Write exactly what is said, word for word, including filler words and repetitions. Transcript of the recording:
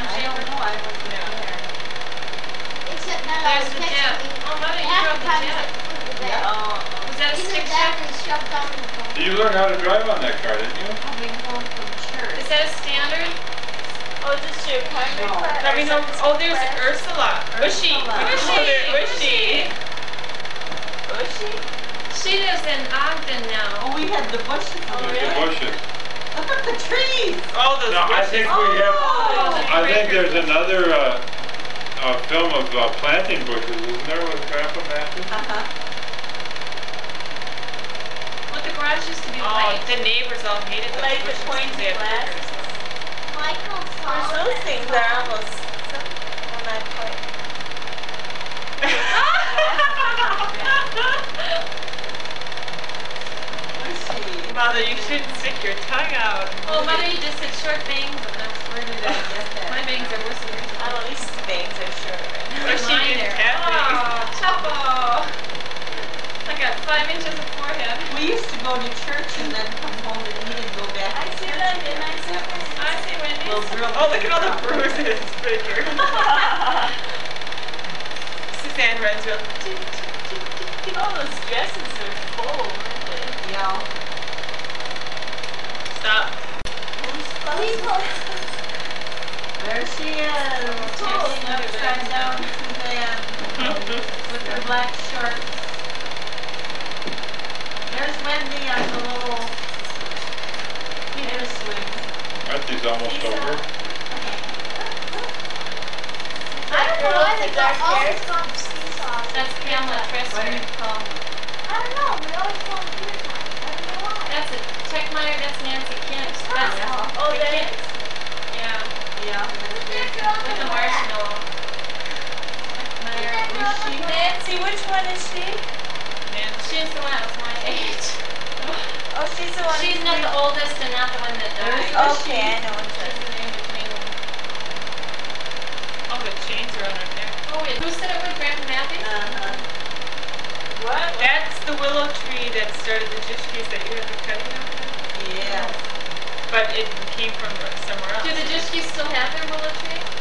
aren't I you? don't know, I wasn't Yeah. there. Except now I There's was the jet. texting me. Oh, Mother, you Half drove the the time jet. it's like, put it Yeah. back. Oh, was that a Either stick that shift? or shoved on the phone. You learned how to drive on that car, didn't you? Coming home from church. Is that a standard? Oh, is this your primary No. class? Let me know. Oh, there's Ursula. Ushy. Ursula. Ushy. Oh, there- Ushy. Bushy? She lives in Ogden now. Oh, we had the bushes. Oh, Look really? at bushes. Look at the trees. Oh, those No, I bushes. think we have, Oh, I think breaker. there's another, uh, uh, film of, uh, planting bushes, isn't there, with Grandpa Matthews? Uh-huh. Well, the garage used to be Oh, white. The neighbors all hated those Like the bushes 'cause pointy they had glass? breakers. Michael Of saw course, those that things song. are almost on that point. Bushy. Mother, you shouldn't stick your tongue out. Oh, Mother, you just said short bangs. And that's Where did I get that? my bangs are worse than yours. Oh, at least the bangs are shorter. Or she Mine didn't are- have bangs. Chapo. I got five inches of forehead. We used to go to church and then come home and eat and go back. I to see church that, again. didn't I see That was- I see Wendy's. Little girl Oh, look at all the with the bruises. Figure. Suzanne runs real. Oh, those dresses are full, aren't they? Yeah. Stop. Who's Please close? hold. There she is. Cool. Sitting upside down Suzanne with her black shorts. There's Wendy on the little air swing. Betsy's almost He's, uh, over. I don't know why they got Dark hair? always called seesaws. That's Pamela What do Tresser. you call them? I don't know. We always call them peter time. I don't know why. That's a Techmeyer. That's Nancy Kent. That's Yeah. Oh, the that Kent. Yeah. Yeah. Who's that girl With in the the back? marshmallow. Who's that girl in the back? Nancy, which one is she? Man, she's the one that was my age. Oh, she's the one. She's who's not the big- oldest and not the one that There's died. Okay, I know what She's that an in between one. Oh, the chains are on her neck. Oh, wait. Who said it with Grandpa Matthews? Uh-huh. What? That's the willow tree that started the Jishkis that you had the cutting of. Yeah. But it came from somewhere else. Do the Jishkis still have their willow tree?